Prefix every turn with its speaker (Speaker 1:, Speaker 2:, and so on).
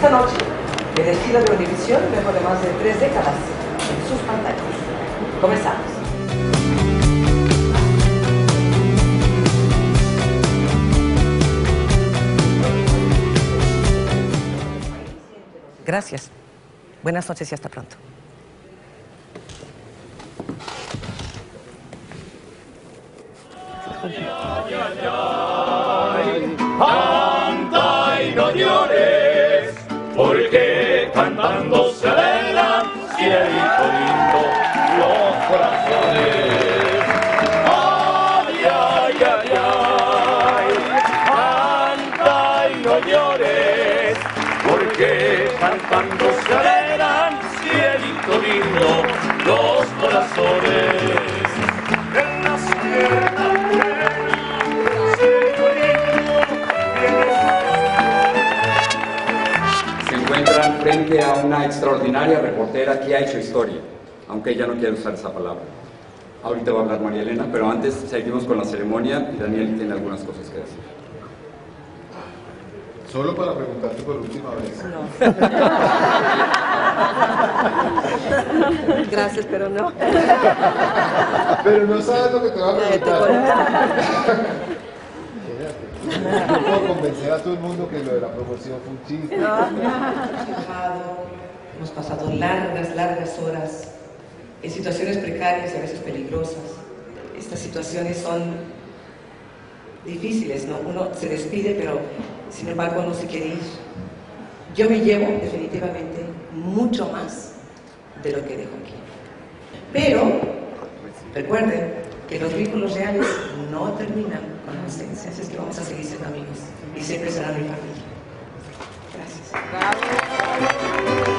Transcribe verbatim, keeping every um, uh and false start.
Speaker 1: esta noche, el estilo de Univisión, luego de más de tres décadas en sus pantallas. Comenzamos. Gracias. Buenas noches y hasta pronto.
Speaker 2: Canta y no llores, porque cantando se alegran cielito lindo los corazones. Ay, ay, ay, ay, canta y no llores, porque cantando se alegran cielito lindo los corazones. En las piernas
Speaker 3: se encuentran frente a una extraordinaria reportera que ha hecho historia, aunque ella no quiere usar esa palabra. Ahorita va a hablar María Elena, pero antes seguimos con la ceremonia y Daniel tiene algunas cosas que decir.
Speaker 4: Solo para preguntarte por última vez.
Speaker 1: No. Gracias, pero no.
Speaker 4: Pero no sabes lo que te va a preguntar. No puedo convencer a todo el mundo que lo de la promoción fue un chiste.
Speaker 1: No. Hemos trabajado, hemos pasado largas, largas horas en situaciones precarias y a veces peligrosas. Estas situaciones son difíciles, ¿no? Uno se despide, pero sin embargo no se quiere ir. Yo me llevo definitivamente mucho más de lo que dejo aquí. Pero recuerden que los vínculos reales no terminan con la ausencia, así es que vamos a seguir siendo amigos y siempre serán mi familia. Gracias.